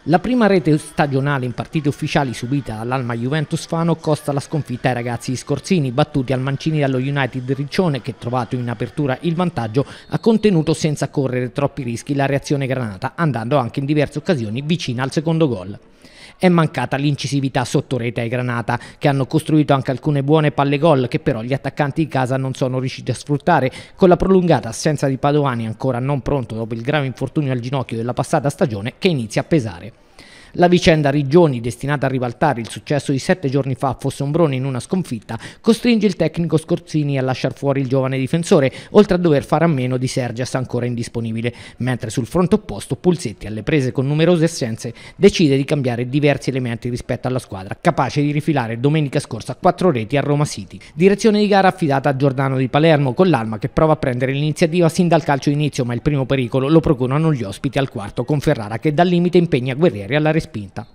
La prima rete stagionale in partite ufficiali subita dall'Alma Juventus Fano costa la sconfitta ai ragazzi di Scorzini, battuti al Mancini dallo United Riccione che, trovato in apertura il vantaggio, ha contenuto senza correre troppi rischi la reazione granata, andando anche in diverse occasioni vicina al secondo gol. È mancata l'incisività sotto rete ai Granata, che hanno costruito anche alcune buone palle gol che però gli attaccanti di casa non sono riusciti a sfruttare, con la prolungata assenza di Padovani ancora non pronto dopo il grave infortunio al ginocchio della passata stagione che inizia a pesare. La vicenda Riggioni, destinata a ribaltare il successo di 7 giorni fa a Fossombrone in una sconfitta, costringe il tecnico Scorzini a lasciar fuori il giovane difensore, oltre a dover fare a meno di Sergias ancora indisponibile, mentre sul fronte opposto Pulsetti, alle prese con numerose assenze, decide di cambiare diversi elementi rispetto alla squadra, capace di rifilare domenica scorsa 4 reti a Roma City. Direzione di gara affidata a Giordano di Palermo, con l'Alma che prova a prendere l'iniziativa sin dal calcio inizio, ma il primo pericolo lo procurano gli ospiti al quarto, con Ferrara che dal limite impegna Guerrieri alla respinta.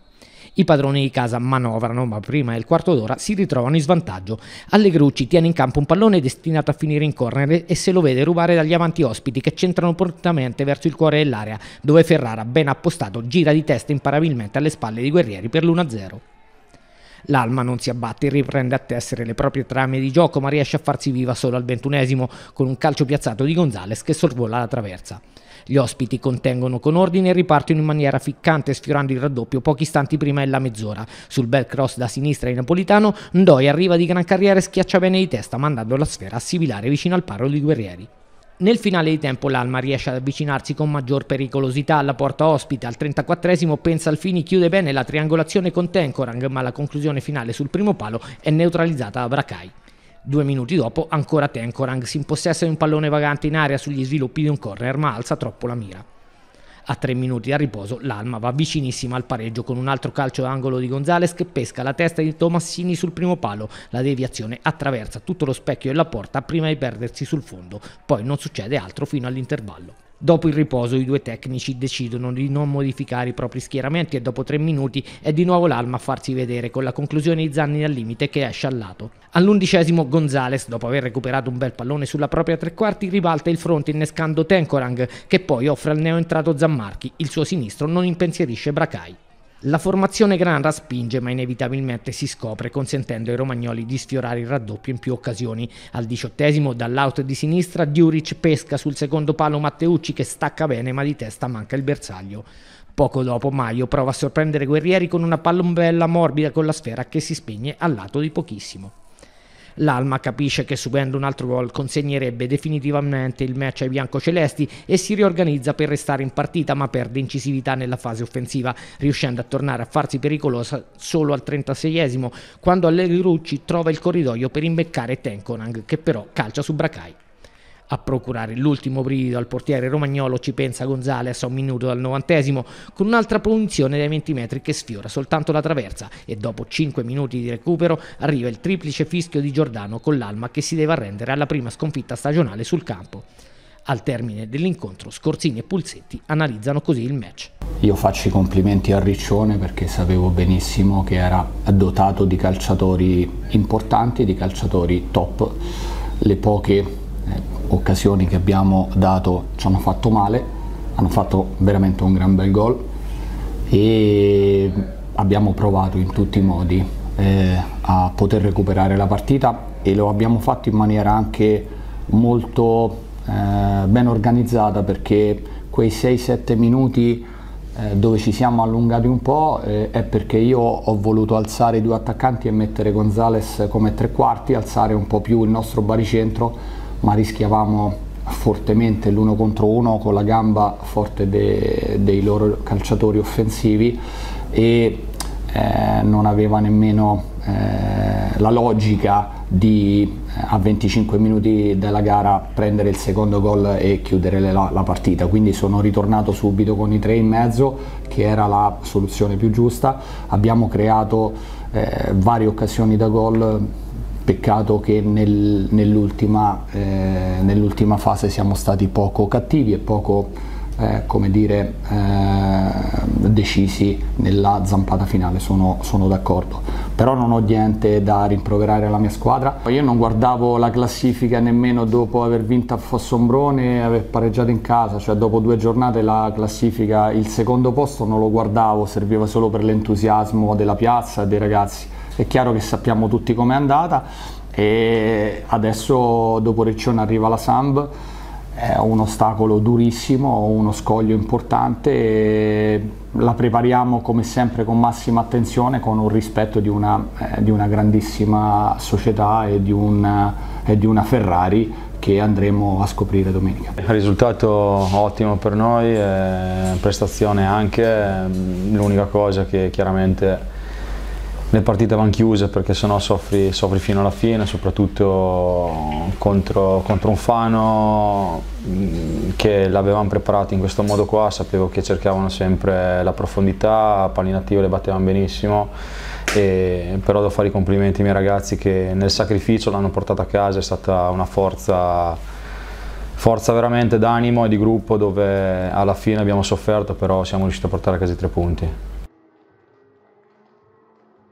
I padroni di casa manovrano, ma prima del quarto d'ora si ritrovano in svantaggio. Allegrucci tiene in campo un pallone destinato a finire in corner e se lo vede rubare dagli avanti ospiti che centrano prontamente verso il cuore dell'area, dove Ferrara, ben appostato, gira di testa imparabilmente alle spalle di Guerrieri per l'1-0. L'Alma non si abbatte e riprende a tessere le proprie trame di gioco, ma riesce a farsi viva solo al 21esimo con un calcio piazzato di Gonzales che sorvola la traversa. Gli ospiti contengono con ordine e ripartono in maniera ficcante, sfiorando il raddoppio pochi istanti prima della mezz'ora. Sul bel cross da sinistra di Napolitano, Ndoi arriva di gran carriera e schiaccia bene di testa, mandando la sfera a sibilare vicino al palo di Guerrieri. Nel finale di tempo l'Alma riesce ad avvicinarsi con maggior pericolosità alla porta ospite. Al 34esimo Pensalfini chiude bene la triangolazione con Tenkorang, ma la conclusione finale sul primo palo è neutralizzata da Bracai. 2 minuti dopo ancora Tenkorang si impossessa di un pallone vagante in aria sugli sviluppi di un corner, ma alza troppo la mira. A 3 minuti a riposo l'Alma va vicinissima al pareggio con un altro calcio d'angolo di Gonzales che pesca la testa di Tomassini sul primo palo. La deviazione attraversa tutto lo specchio della porta prima di perdersi sul fondo, poi non succede altro fino all'intervallo. Dopo il riposo i due tecnici decidono di non modificare i propri schieramenti e dopo 3 minuti è di nuovo l'Alma a farsi vedere con la conclusione di Zanni al limite che esce al lato. All'11esimo Gonzales, dopo aver recuperato un bel pallone sulla propria tre quarti, ribalta il fronte innescando Tenkorang che poi offre al neoentrato Zammarchi. Il suo sinistro non impensierisce Bracai. La formazione Granra spinge ma inevitabilmente si scopre, consentendo ai romagnoli di sfiorare il raddoppio in più occasioni. Al 18esimo dall'out di sinistra Djuric pesca sul secondo palo Matteucci che stacca bene ma di testa manca il bersaglio. Poco dopo Maio prova a sorprendere Guerrieri con una pallombella morbida con la sfera che si spegne al lato di pochissimo. L'Alma capisce che subendo un altro gol consegnerebbe definitivamente il match ai biancocelesti e si riorganizza per restare in partita, ma perde incisività nella fase offensiva, riuscendo a tornare a farsi pericolosa solo al 36esimo, quando Allegrucci trova il corridoio per imbeccare Tenkorang, che però calcia su Bracai. A procurare l'ultimo brivido al portiere romagnolo ci pensa Gonzales a 1 minuto dal 90esimo con un'altra punizione dai 20 metri che sfiora soltanto la traversa e dopo 5 minuti di recupero arriva il triplice fischio di Giordano con l'Alma che si deve arrendere alla prima sconfitta stagionale sul campo. Al termine dell'incontro Scorzini e Pulsetti analizzano così il match. Io faccio i complimenti a Riccione perché sapevo benissimo che era dotato di calciatori importanti, di calciatori top. Le poche occasioni che abbiamo dato ci hanno fatto male, hanno fatto veramente un gran bel gol e abbiamo provato in tutti i modi a poter recuperare la partita e lo abbiamo fatto in maniera anche molto ben organizzata, perché quei 6-7 minuti dove ci siamo allungati un po' è perché io ho voluto alzare i due attaccanti e mettere Gonzales come tre quarti, alzare un po' più il nostro baricentro, ma rischiavamo fortemente l'1 contro 1 con la gamba forte dei loro calciatori offensivi e non aveva nemmeno la logica di a 25 minuti della gara prendere il secondo gol e chiudere la partita, quindi sono ritornato subito con i 3 in mezzo che era la soluzione più giusta. Abbiamo creato varie occasioni da gol. Peccato che nell'ultima fase siamo stati poco cattivi e poco come dire, decisi nella zampata finale, sono d'accordo, però non ho niente da rimproverare alla mia squadra. Io non guardavo la classifica nemmeno dopo aver vinto a Fossombrone e aver pareggiato in casa, cioè dopo 2 giornate la classifica, il secondo posto non lo guardavo, serviva solo per l'entusiasmo della piazza e dei ragazzi. È chiaro che sappiamo tutti com'è andata e adesso dopo Riccione arriva la Samb. È un ostacolo durissimo, uno scoglio importante e la prepariamo come sempre con massima attenzione, con un rispetto di una grandissima società e di una Ferrari che andremo a scoprire domenica. Il risultato ottimo per noi, prestazione anche, l'unica cosa che chiaramente le partite vanno chiuse perché sennò soffri fino alla fine, soprattutto contro un Fano che l'avevamo preparato in questo modo qua, sapevo che cercavano sempre la profondità, a pallina attiva le battevano benissimo, però devo fare i complimenti ai miei ragazzi che nel sacrificio l'hanno portata a casa, è stata una forza veramente d'animo e di gruppo dove alla fine abbiamo sofferto, però siamo riusciti a portare a casa i 3 punti.